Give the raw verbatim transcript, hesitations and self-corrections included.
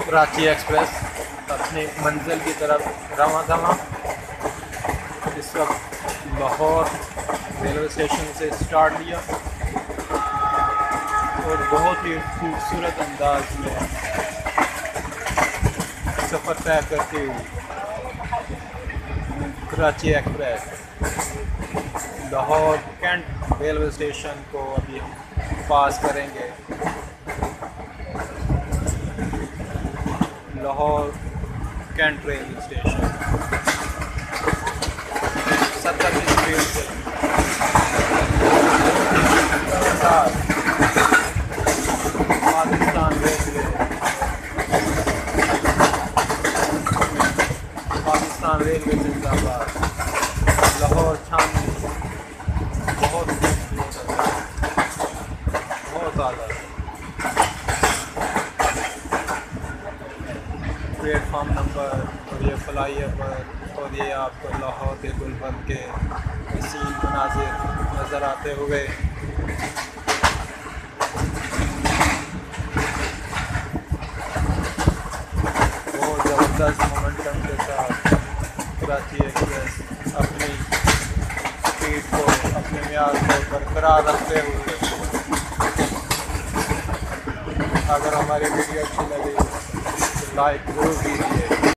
Karachi express अपनी मंजिल की तरफ रवां दवा। इस वक्त लाहौर रेलवे स्टेशन से स्टार्ट लिया और बहुत ही खूबसूरत अंदाज में सफ़र तय करती हुई Karachi express Lahore cantt railway station को अभी हम पास करेंगे। लाहौर कैंट रेलवे स्टेशन सत्तर की स्पीड से पाकिस्तान रेलवे पाकिस्तान रेलवे जिंदाबाद। लाहौर छावनी बहुत बहुत आला प्लेटफार्म नंबर और ये फ्लाई ओवर और ये आपको लाहौर के गुलबर्ग के हसीन मनाजिर नज़र आते हुए बहुत ज़बरदस्त मोमेंटम के साथ कराची एक्सप्रेस अपनी स्पीड को अपने म्यार को बरकरार रखते हुए, अगर हमारी वीडियो अच्छी लगी तो लाइक जरूर कीजिए।